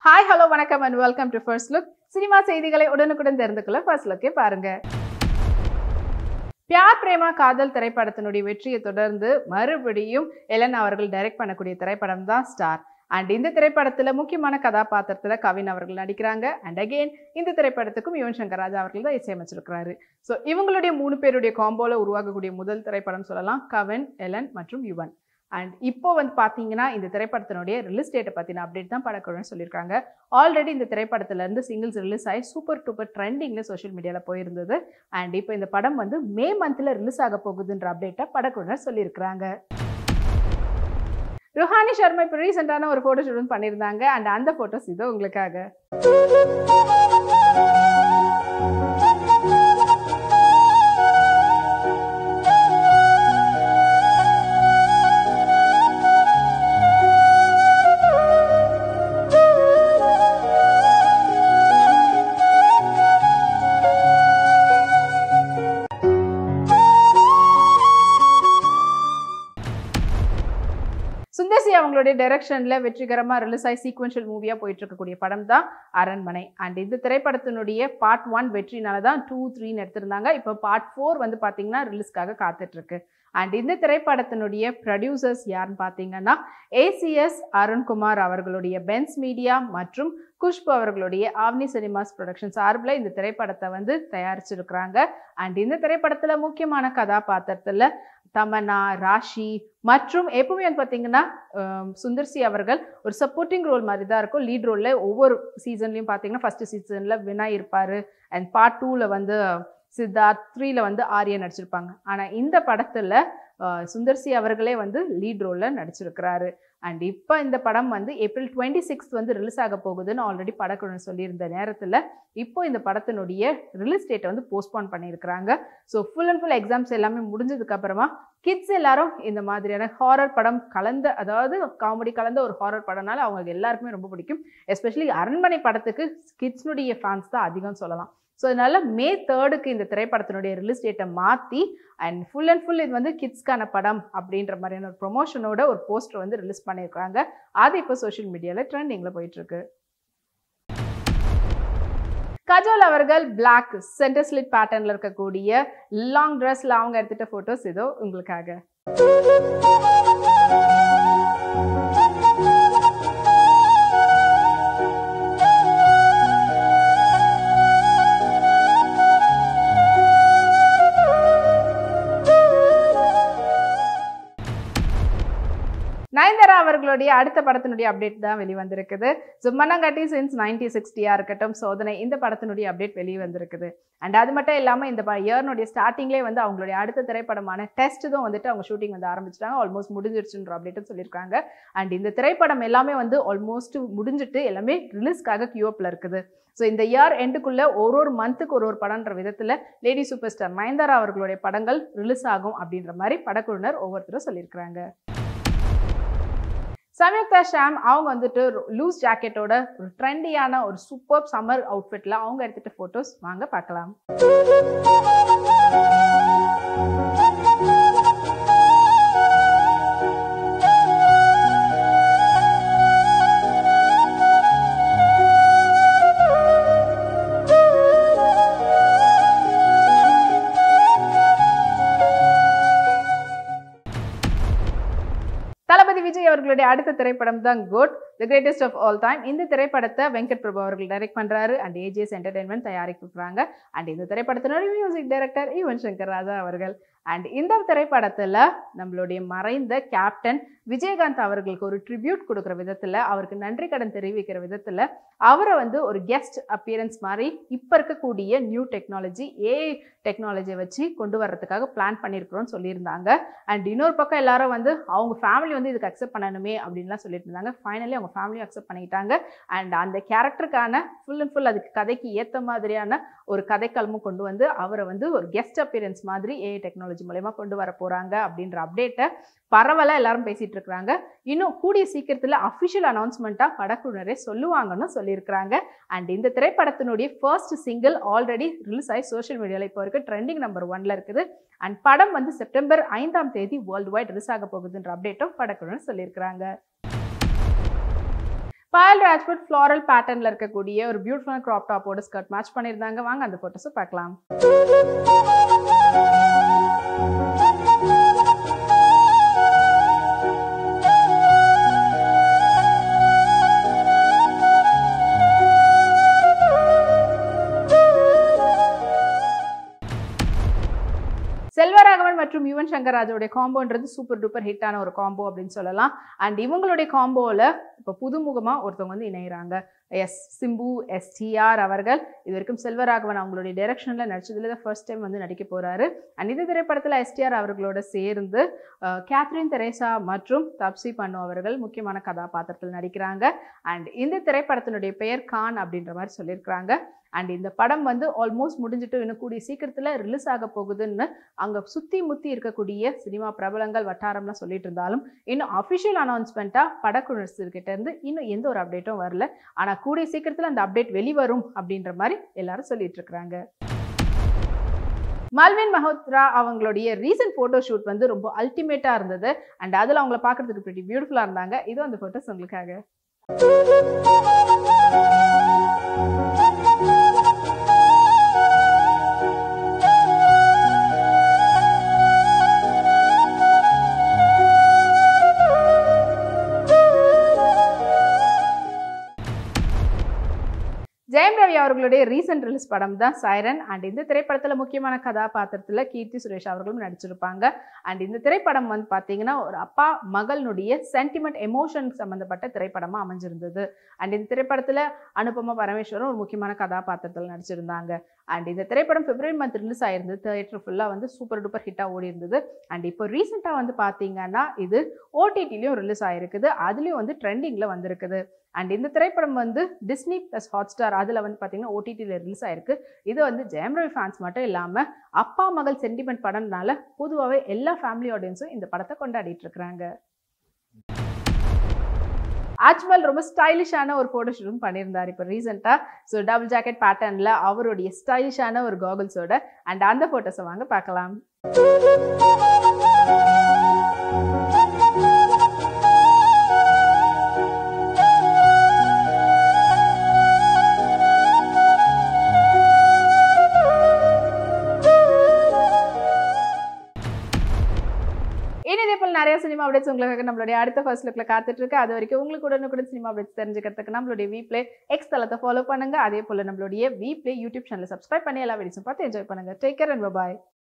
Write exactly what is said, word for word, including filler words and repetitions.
Hi, hello, வணக்கம் and welcome to First Look. Cinema செய்திகளை உடனுக்குடன் தெரிந்து கொள்ள First Look பாருங்க. பியார் பிரேமா காதல் திரைப்படத்தினுடைய வெற்றியை தொடர்ந்து மறுபடியும் எலன் அவர்கள் டைரக்ட் பண்ணக்கூடிய திரைப்படம் தான் ஸ்டார். அண்ட் இந்த திரைப்படத்துல முக்கியமான கதாபாத்திரத்துல கவின் அவர்கள் நடிக்கிறாங்க. அண்ட் அகெயின் இந்த திரைப்படத்துக்கும் யுவன் சங்கர் ராஜா அவர்கள் தான் இசையமைச்சிருக்கிறாரு. ஸோ இவங்களுடைய மூணு பேருடைய காம்போல உருவாகக்கூடிய முதல் திரைப்படம் சொல்லலாம் கவின், எலன் மற்றும் யுவன். அண்ட் இப்போ வந்து பார்த்தீங்கன்னா இந்த திரைப்படத்தினுடைய ரிலீஸ் டேட்டை பற்றின அப்டேட் தான் படக்குழுன்னு சொல்லியிருக்காங்க. ஆல்ரெடி இந்த திரைப்படத்திலேருந்து சிங்கிள்ஸ் ரிலீஸ் ஆகி சூப்பர் டூப்பர் ட்ரெண்டிங்கில் சோஷியல் மீடியாவில் போயிருந்தது. அண்ட் இப்போ இந்த படம் வந்து மே மந்தில் ரிலீஸ் ஆக போகுதுன்ற அப்டேட்டை படக்குழுனர் சொல்லியிருக்கிறாங்க. ருஹானி சர்மா இப்போ ரீசெண்டான ஒரு ஃபோட்டோ ஷூட் பண்ணியிருந்தாங்க. அண்ட் அந்த ஃபோட்டோஸ் இதோ உங்களுக்காக. சுந்தர்சி அவங்களுடைய டைரக்ஷன்ல வெற்றிகரமா ரிலீஸ் ஆகி சீக்வென்ஷியல் மூவியா போயிட்டு இருக்கக்கூடிய படம் தான் அரண்மனை. அண்ட் இந்த திரைப்படத்தினுடைய பார்ட் ஒன் வெற்றினால தான் டூ த்ரீன்னு எடுத்திருந்தாங்க. இப்போ பார்ட் ஃபோர் வந்து பாத்தீங்கன்னா ரிலீஸ்க்காக காத்துட்டு இருக்கு. அண்ட் இந்த திரைப்படத்தினுடைய ப்ரொடியூசர்ஸ் யாருன்னு பார்த்தீங்கன்னா ஏசிஎஸ் அருண்குமார் அவர்களுடைய பென்ஸ் மீடியா மற்றும் குஷ்பு அவர்களுடைய ஆவ்னி சினிமாஸ் ப்ரொடக்ஷன் சார்பில் இந்த திரைப்படத்தை வந்து தயாரிச்சிருக்கிறாங்க. அண்ட் இந்த திரைப்படத்துல முக்கியமான கதாபாத்திரத்துல தமன்னா, ராஷி மற்றும் எப்பவுமே வந்து பார்த்தீங்கன்னா சுந்தர்சி அவர்கள் ஒரு சப்போர்ட்டிங் ரோல் மாதிரி தான் இருக்கும். லீட் ரோலில் ஒவ்வொரு சீசன்லையும் பார்த்தீங்கன்னா ஃபர்ஸ்ட் சீசனில் வினாய் இருப்பார். அண்ட் பார்ட் டூவில் வந்து சித்தார்த், த்ரீல வந்து ஆர்யா நடிச்சிருப்பாங்க. ஆனால் இந்த படத்தில் சுந்தர்சி அவர்களே வந்து லீட் ரோலில் நடிச்சிருக்கிறாரு. அண்ட் இப்போ இந்த படம் வந்து ஏப்ரல் டுவெண்ட்டி சிக்ஸ்த் வந்து ரிலீஸ் ஆக போகுதுன்னு ஆல்ரெடி படக்குழு சொல்லியிருந்த நேரத்தில் இப்போ இந்த படத்தினுடைய ரிலீஸ் டேட்டை வந்து போஸ்ட்போன் பண்ணியிருக்கிறாங்க. So full and full exams எல்லாமே முடிஞ்சதுக்கு அப்புறமா கிட்ஸ் எல்லாரும் இந்த மாதிரியான ஹாரர் படம் கலந்த, அதாவது காமெடி கலந்த ஒரு ஹாரர் படம்னால அவங்க எல்லாருக்குமே ரொம்ப பிடிக்கும். எஸ்பெஷலி அரண்மனை படத்துக்கு கிட்ஸ்னுடைய ஃபேன்ஸ் தான் அதிகம் சொல்லலாம். ஸோ அதனால மே தேர்டுக்கு இந்த திரைப்படத்தினுடைய ரிலீஸ் டேட்டை மாற்றி அண்ட் ஃபுல் அண்ட் ஃபுல் இது வந்து கிட்ஸ்க்கான படம் அப்படின்ற மாதிரியான ஒரு ப்ரொமோஷனோட ஒரு போஸ்டர் வந்து ரிலீஸ் பண்ணியிருக்காங்க. அது இப்போ சோஷியல் மீடியாவில் ட்ரெண்டிங்கில் போயிட்டு இருக்கு. கஜோல் அவர்கள் பிளாக் சென்டர் ஸ்லிட் பேட்டர்ன்ல இருக்கக்கூடிய லாங் ட்ரெஸ்ல அவங்க எடுத்துட்ட போட்டோஸ் இதோ உங்களுக்காக. நயன்தாரா அவர்களுடைய அடுத்த படத்தினுடைய அப்டேட் தான் வெளிவந்திருக்குது. ஸோ மன்னங்காட்டி சின்ஸ் நைன்டீன் சிக்ஸ்டியா இருக்கட்டும், சோதனை, இந்த படத்தினுடைய அப்டேட் வெளியே வந்திருக்குது. அண்ட் அது மட்டும் இல்லாமல் இந்த இயர்னுடைய ஸ்டார்டிங்லேயே வந்து அவங்களுடைய அடுத்த திரைப்படமான டெஸ்ட் தான் வந்துட்டு அவங்க ஷூட்டிங் வந்து ஆரம்பிச்சிட்டாங்க. ஆல்மோஸ்ட் முடிஞ்சிருச்சுன்ற அப்டேட்டும் சொல்லியிருக்காங்க. அண்ட் இந்த திரைப்படம் எல்லாமே வந்து ஆல்மோஸ்ட் முடிஞ்சிட்டு எல்லாமே ரிலீஸ்க்காக கியூஅப்ல இருக்குது. ஸோ இந்த இயர் எண்டுக்குள்ள ஒரு ஒரு மந்த்துக்கு ஒரு ஒரு படம்ன்ற விதத்தில் லேடி சூப்பர் ஸ்டார் நயன்தாரா அவர்களுடைய படங்கள் ரிலீஸ் ஆகும் அப்படின்ற மாதிரி படக்குழுனர் ஒவ்வொருத்தரும் சொல்லியிருக்கிறாங்க. சம்யுக்தா ஷாம் அவங்க வந்துட்டு லூஸ் ஜாக்கெட்டோட ஒரு ட்ரெண்டியான ஒரு சூப்பர் சம்மர் அவுட்ஃபிட்ல அவங்க எடுத்துட்டு போட்டோஸ் வாங்க பார்க்கலாம். தளபதி விஜய் அவர்களுடைய அடுத்த திரைப்படம் தான் GOAT, the greatest of all time. இந்த திரைப்படத்தை வெங்கட் பிரபு அவர்கள் டைரக்ட் பண்றாரு. அண்ட் ஏஜிஎஸ் என்டர்டைன்மெண்ட் தயாரிக்கிறாங்க. அண்ட் இந்த திரைப்படத்தினுடைய மியூசிக் டைரக்டர் யுவன் சங்கர் ராஜா அவர்கள். அண்ட் இந்த திரைப்படத்துல நம்மளுடைய மறைந்த கேப்டன் விஜயகாந்த் அவர்களுக்கு ஒரு ட்ரிபியூட் கொடுக்குற விதத்துல, அவருக்கு நன்றி கடன் தெரிவிக்கிற விதத்துல அவரை வந்து ஒரு கெஸ்ட் அப்பியரன்ஸ் மாதிரி இப்ப இருக்கக்கூடிய நியூ டெக்னாலஜி ஏஐ டெக்னாலஜியை வச்சு கொண்டு வர்றதுக்காக பிளான் பண்ணியிருக்கிறோம்னு சொல்லியிருந்தாங்க. அண்ட் இன்னொரு பக்கம் எல்லாரும் வந்து அவங்க ஃபேமிலி வந்து இதுக்கு அக்செப்ட் பண்ணணுமே அப்படின்லாம் சொல்லிட்டு இருந்தாங்க. ஃபைனலி அவங்க ஃபேமிலியும் அக்செப்ட் பண்ணிக்கிட்டாங்க. அண்ட் அந்த கேரக்டருக்கான ஃபுல் அண்ட் ஃபுல் அதுக்கு கதைக்கு ஏற்ற மாதிரியான ஒரு கதைக்களமும் கொண்டு வந்து அவரை வந்து ஒரு கெஸ்ட் அப்பியரன்ஸ் மாதிரி ஏஐ டெக்னாலஜி மூலமா கொண்டு வர போறாங்க அப்படின்ற அப்டேட்டை பரவலா எல்லாரும் பேசிட்டு இருக்காங்க. இன்னும் கூடிய சீக்கிரத்துல அஃபிஷியல் அனௌன்ஸ்மெண்ட்டா படக்குழுனரே சொல்லுவாங்கன்னு சொல்லியிருக்கிறாங்க. அண்ட் இந்த திரைப்படத்தினுடைய ஃபர்ஸ்ட் சிங்கிள் ஆல்ரெடி ரிலீஸ் ஆகி சோஷியல் மீடியாவில் இப்போ இருக்க ட்ரெண்டிங் நம்பர் ஒன்ல இருக்குது. அண்ட் படம் வந்து செப்டம்பர் ஐந்தாம் தேதி வேர்ல்டு வைட் ரிலீஸ் ஆக போகுதுன்ற அப்டேட்டும் படக்குழுனர் சொல்லியிருக்கிறாங்க. பாயல் ராஜ்புட் ஃப்ளாரல் பேட்டர்ன்ல இருக்கக்கூடிய ஒரு பியூட்டிஃபுல்லான கிராப் டாப்போட ஸ்கர்ட் மேட்ச் பண்ணியிருந்தாங்க. வாங்க அந்த போட்டோஸை பார்க்கலாம். செல்வராகவன் மற்றும் யுவன் சங்கர் ராஜாவுடைய காம்போன்றது சூப்பர் டூப்பர் ஹிட்டான ஒரு காம்போ அப்படின்னு சொல்லலாம். அண்ட் இவங்களுடைய காம்போவில் இப்போ புதுமுகமாக ஒருத்தவங்க வந்து இணைகிறாங்க. எஸ் சிம்பு எஸ்டிஆர் அவர்கள் இது வரைக்கும் செல்வராகவன் அவங்களுடைய டைரக்ஷனில் நடிச்சதுல தான் ஃபர்ஸ்ட் டைம் வந்து நடிக்க போகிறாரு. அண்ட் இந்த திரைப்படத்தில் எஸ்டிஆர் அவர்களோட சேர்ந்து கேத்ரின் தெரேசா மற்றும் தப்சி பன்னு அவர்கள் முக்கியமான கதாபாத்திரத்தில் நடிக்கிறாங்க. அண்ட் இந்த திரைப்படத்தினுடைய பெயர் கான் அப்படின்ற மாதிரி சொல்லியிருக்கிறாங்க. அண்ட் இந்த படம் வந்து ஆல்மோஸ்ட் முடிஞ்சிட்டு இன்னும் கூடிய சீக்கிரத்தில் ரிலீஸ் ஆக போகுதுன்னு அங்கே சுற்றி முற்றி இருக்கக்கூடிய சினிமா பிரபலங்கள் வட்டாரம்லாம் சொல்லிட்டு இருந்தாலும் இன்னும் அஃபிஷியல் அனௌன்ஸ்மெண்ட்டாக படக்குழுக்கிட்ட இருந்து இன்னும் எந்த ஒரு அப்டேட்டும் வரல. ஆனால் கூடிய சீக்கிரத்தில் அந்த அப்டேட் வெளிவரும் அப்படின்ற மாதிரி எல்லாரும் சொல்லிட்டு இருக்கிறாங்க. மல்வின் மல்ஹோத்ரா அவங்களுடைய ரீசன்ட் ஃபோட்டோ ஷூட் வந்து ரொம்ப அல்டிமேட்டாக இருந்தது. அண்ட் அதில் அவங்கள பார்க்கறதுக்கு pretty பியூட்டிஃபுல்லாக இருந்தாங்க. இதுவும் அந்த ஃபோட்டோஸ் உங்களுக்காக. ஜெயம் ரவி அவர்களுடைய ரீசெண்ட் ரிலீஸ் படம் தான் சைரன். அண்ட் இந்த திரைப்படத்தில் முக்கியமான கதாபாத்திரத்தில் கீர்த்தி சுரேஷ் அவர்களும் நடிச்சிருப்பாங்க. அண்ட் இந்த திரைப்படம் வந்து பார்த்தீங்கன்னா ஒரு அப்பா மகளுடைய சென்டிமெண்ட் எமோஷன் சம்மந்தப்பட்ட திரைப்படமாக அமைஞ்சிருந்தது. அண்ட் இந்த திரைப்படத்தில் அனுபமா பரமேஸ்வரன் ஒரு முக்கியமான கதாபாத்திரத்தில் நடிச்சிருந்தாங்க. அண்ட் இந்த திரைப்படம் பிப்ரவரி மந்த் ரிலீஸ் ஆயிருந்தது. தியேட்டர் ஃபுல்லாக வந்து சூப்பர் டூப்பர் ஹிட்டாக ஓடி இருந்தது. அண்ட் இப்போ ரீசெண்டாக வந்து பார்த்தீங்கன்னா இது ஓடிடிலையும் ரிலீஸ் ஆகிருக்குது. அதுலேயும் வந்து ட்ரெண்டிங்கில் வந்திருக்குது. அண்ட் இந்த திரைப்படம் வந்து டிஸ்னி ப்ளஸ் ஹாட்ஸ்டார் அதில் வந்து பார்த்தீங்கன்னா ஓடிடியில் ரிலீஸ் ஆயிருக்கு. இது வந்து ஜெயம் ரவி ஃபேன்ஸ் மட்டும் இல்லாமல் அப்பா மகள் சென்டிமெண்ட் படம்னால பொதுவாகவே எல்லா ஃபேமிலி ஆடியன்ஸும் இந்த படத்தை கொண்டாடிட்டு இருக்கிறாங்க. அஜ்மல் ரொம்ப ஸ்டைலிஷான ஒரு ஃபோட்டோ ஷூட்டும் பண்ணியிருந்தார் இப்போ ரீசெண்டாக. ஸோ டபுள் ஜாக்கெட் பேட்டர்னில் அவருடைய ஸ்டைலிஷான ஒரு காகல்ஸோட அண்ட் அந்த ஃபோட்டோஸை வாங்க பார்க்கலாம். நிறைய சினிமா அப்டேட்ஸ் உங்களுக்கு நம்மளுடைய அடுத்த ஃபர்ஸ்ட் லுக்ல காத்துட்டு இருக்கு. அது வரைக்கும் உங்களுக்கு உடனுக்குடன் சினிமா அப்டேட்ஸ் தெரிஞ்சுக்கிறதுக்கு நம்மளுடைய வீப்ளே எக்ஸ் தளத்தை ஃபாலோ பண்ணுங்க. அதே போல நம்மளுடைய வீப்ளே யூடியூப் சேனலை சப்ஸ்கிரைப் பண்ணி எல்லா வீடியோஸும் பார்த்து என்ஜாய் பண்ணுங்க. Take care and by.